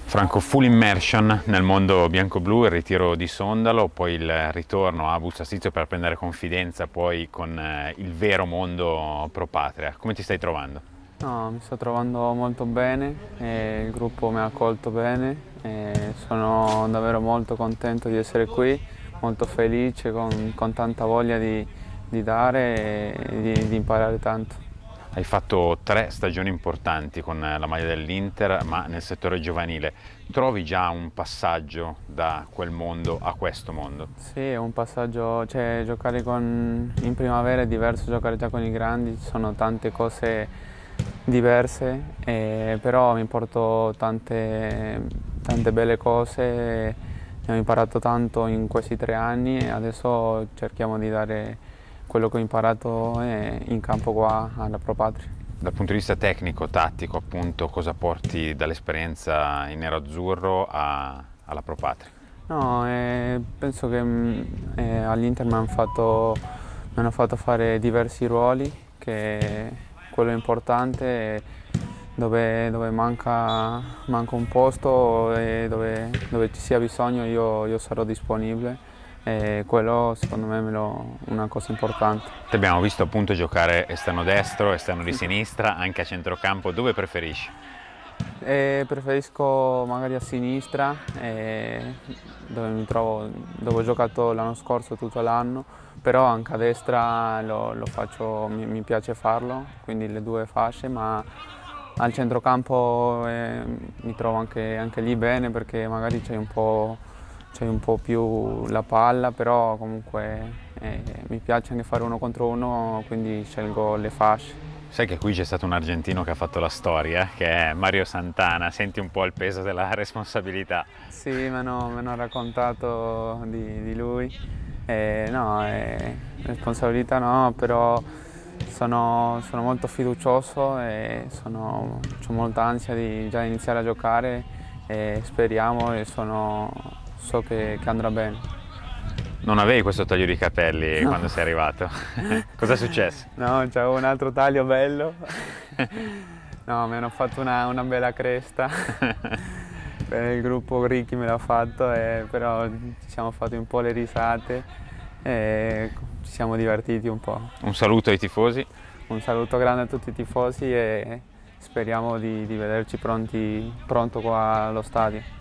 Franco, full immersion nel mondo bianco-blu, il ritiro di Sondalo, poi il ritorno a Bussasizio per prendere confidenza poi con il vero mondo pro patria. Come ti stai trovando? No, mi sto trovando molto bene, il gruppo mi ha accolto bene e sono davvero molto contento di essere qui, molto felice, con tanta voglia di dare e di imparare tanto. Hai fatto 3 stagioni importanti con la maglia dell'Inter, ma nel settore giovanile. Trovi già un passaggio da quel mondo a questo mondo? Sì, è un passaggio, cioè giocare in primavera è diverso giocare già con i grandi, ci sono tante cose diverse, però mi porto tante belle cose, ne ho imparato tanto in questi 3 anni e adesso cerchiamo di dare quello che ho imparato in campo qua alla Pro Patria. Dal punto di vista tecnico, tattico, appunto, cosa porti dall'esperienza in nero-azzurro alla Pro Patria? No, penso che all'Inter mi hanno fatto fare diversi ruoli, che quello è importante, dove manca un posto e dove ci sia bisogno io sarò disponibile e quello secondo me è una cosa importante. Ti abbiamo visto appunto giocare esterno destro, esterno di sinistra, anche a centrocampo. Dove preferisci? Preferisco magari a sinistra, dove ho giocato l'anno scorso tutto l'anno, però anche a destra lo faccio, mi piace farlo, quindi le due fasce, ma al centrocampo mi trovo anche lì bene perché magari c'hai un po' più la palla, però comunque mi piace anche fare 1 contro 1, quindi scelgo le fasce. Sai che qui c'è stato un argentino che ha fatto la storia, che è Mario Santana. Senti un po' il peso della responsabilità. Sì, mi hanno raccontato di lui. No, responsabilità no, però sono molto fiducioso e ho molta ansia di già iniziare a giocare e speriamo e so che andrà bene. Non avevi questo taglio di capelli No. quando sei arrivato? Cosa è successo? No, c'avevo un altro taglio bello. No, mi hanno fatto una bella cresta. Il gruppo Ricky me l'ha fatto, però ci siamo fatti un po' le risate e ci siamo divertiti un po'. Un saluto ai tifosi. Un saluto grande a tutti i tifosi e speriamo di vederci pronto qua allo stadio.